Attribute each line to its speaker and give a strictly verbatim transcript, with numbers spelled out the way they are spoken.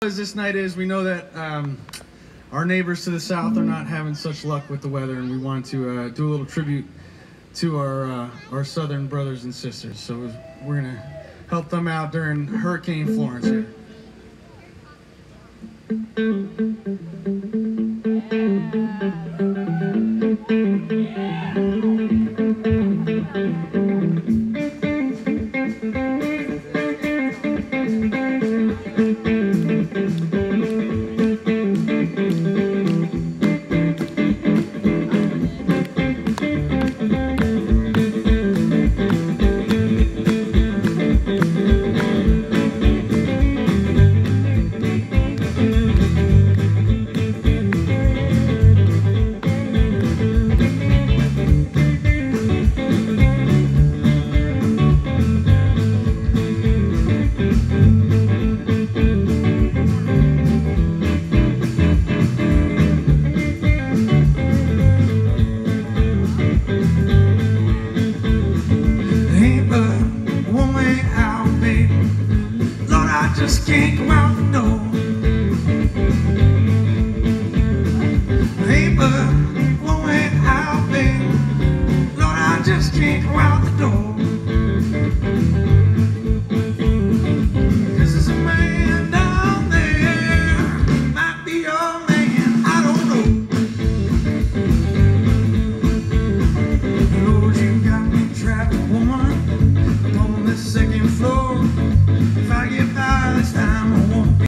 Speaker 1: As this night is, we know that um, our neighbors to the south are not having such luck with the weather, and we want to uh, do a little tribute to our uh, our southern brothers and sisters. So we're gonna help them out during Hurricane Florence here. Just can't go out the door. Hey, but one way out, baby. Lord, I just can't go out the door.